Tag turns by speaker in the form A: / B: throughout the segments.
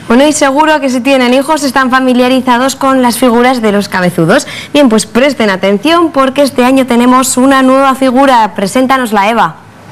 A: Bueno, y seguro que si tienen hijos están familiarizados con las figuras de los cabezudos. Bien, pues presten atención porque este año tenemos una nueva figura. Preséntanosla, Eva.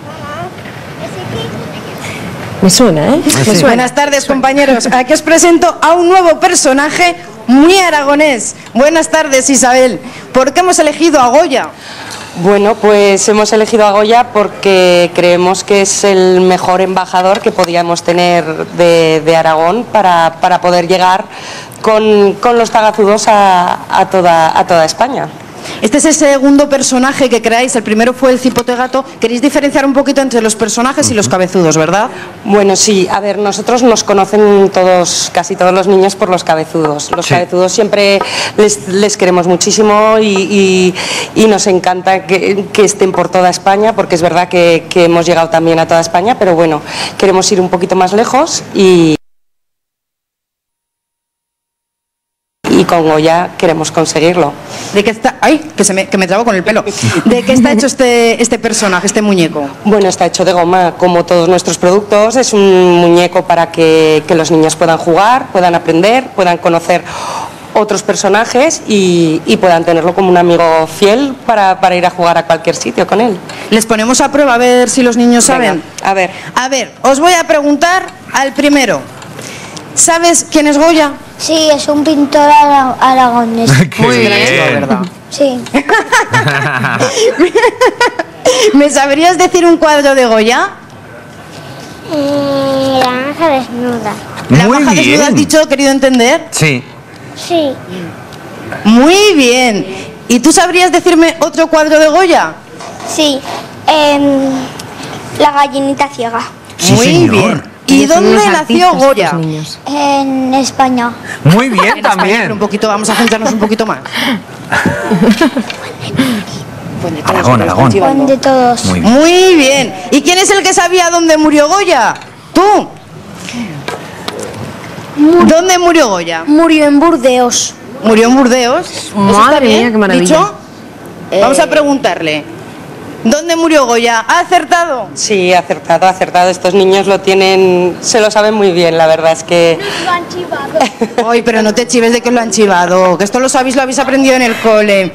A: Me suena, ¿eh?
B: Sí. Buenas tardes, compañeros. Aquí os presento a un nuevo personaje muy aragonés. Buenas tardes, Isabel. ¿Por qué hemos elegido a Goya?
C: Bueno, pues hemos elegido a Goya porque creemos que es el mejor embajador que podíamos tener de Aragón para poder llegar con los tagazudos a toda España.
B: Este es el segundo personaje que creáis, el primero fue el cipote gato. Queréis diferenciar un poquito entre los personajes y los cabezudos, ¿verdad?
C: Bueno, sí, a ver, nosotros nos conocen todos, casi todos los niños por los cabezudos. Los cabezudos siempre les queremos muchísimo y nos encanta que estén por toda España, porque es verdad que hemos llegado también a toda España, pero bueno, queremos ir un poquito más lejos y con Goya queremos conseguirlo.
B: ¿De qué está? ¡Ay! Que me trabo con el pelo. ¿De qué está hecho este personaje, este muñeco?
C: Bueno, está hecho de goma, como todos nuestros productos. Es un muñeco para que los niños puedan jugar, puedan aprender, puedan conocer otros personajes y puedan tenerlo como un amigo fiel para ir a jugar a cualquier sitio con él.
B: Les ponemos a prueba a ver si los niños saben.
C: Venga,
B: a ver, os voy a preguntar al primero. ¿Sabes quién es Goya?
D: Sí, es un pintor aragonés.
B: Muy bien, ¿verdad?
D: Sí.
B: ¿Me sabrías decir un cuadro de Goya?
D: La maja desnuda.
B: ¿La maja desnuda has dicho, querido entender?
E: Sí.
D: Sí.
B: Muy bien. ¿Y tú sabrías decirme otro cuadro de Goya?
D: Sí. La gallinita ciega.
B: Muy bien. ¿Y dónde nació Goya?
D: En España.
E: Muy bien también.
B: Pero un poquito, vamos a centrarnos un poquito más.
E: Aragón.
D: Juan de todos.
B: Muy bien. ¿Y quién es el que sabía dónde murió Goya? ¿Tú? ¿Dónde murió Goya?
D: Murió en Burdeos.
B: ¿Murió en Burdeos?
A: Madre mía, qué maravilla.
B: ¿Dicho? Vamos a preguntarle. ¿Dónde murió Goya? ¿Ha acertado?
C: Sí, ha acertado. Estos niños lo tienen, se lo saben muy bien, la verdad es que...
D: Lo han chivado.
B: Ay, pero no te chives de que lo han chivado, que esto lo habéis aprendido en el cole.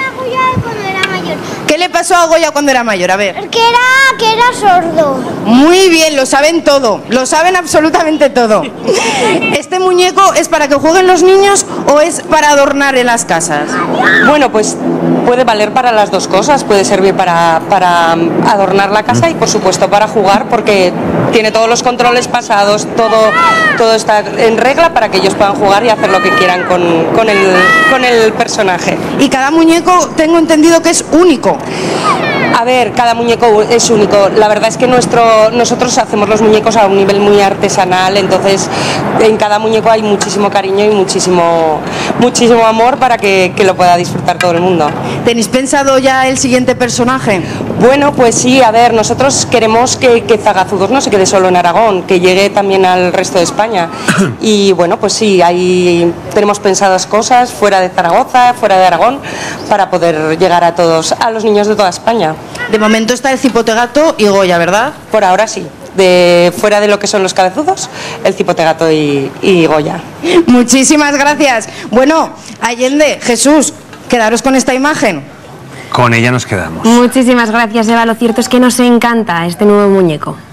B: ¿Qué le pasó a Goya cuando era mayor? A ver.
D: Que era sordo.
B: Muy bien, lo saben todo, lo saben absolutamente todo. ¿Este muñeco es para que jueguen los niños o es para adornar en las casas?
C: Bueno, pues puede valer para las dos cosas, puede servir para adornar la casa y por supuesto para jugar, porque tiene todos los controles pasados, todo está en regla para que ellos puedan jugar y hacer lo que quieran con el personaje.
B: Y cada muñeco tengo entendido que es único.
C: A ver, cada muñeco es único. La verdad es que nosotros hacemos los muñecos a un nivel muy artesanal, entonces en cada muñeco hay muchísimo cariño y muchísimo amor para que lo pueda disfrutar todo el mundo.
B: ¿Tenéis pensado ya el siguiente personaje?
C: Bueno, pues sí, a ver, nosotros queremos que Tagazudos no se quede solo en Aragón, que llegue también al resto de España. Y bueno, pues sí, ahí tenemos pensadas cosas fuera de Zaragoza, fuera de Aragón, para poder llegar a los niños de toda España.
B: De momento está el cipote gato y Goya, ¿verdad?
C: Por ahora sí. Fuera de lo que son los cabezudos, el cipote gato y Goya.
B: Muchísimas gracias. Bueno, Allende, Jesús, quedaros con esta imagen.
E: Con ella nos quedamos.
A: Muchísimas gracias, Eva. Lo cierto es que nos encanta este nuevo muñeco.